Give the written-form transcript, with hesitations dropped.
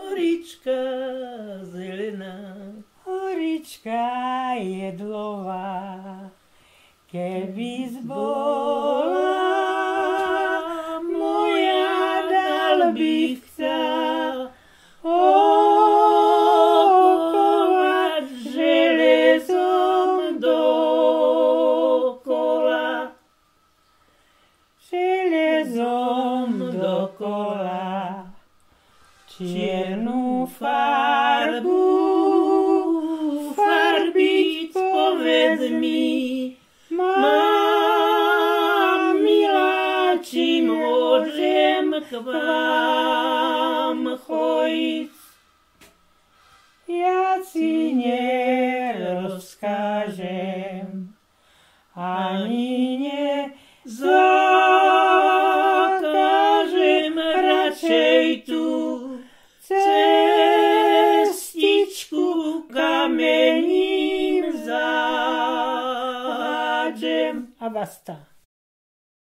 horička zelená. Horička jedlová, keby zbola moja, dal bych sa okovať železom dokola. Železom dokola, čiernu farbu farbiť, povedz mi, mám milá, či môžem k vám chodiť. Ja si nerozkážem, ani nezakážem, radšej tu cestičku kamením zádžem. A basta.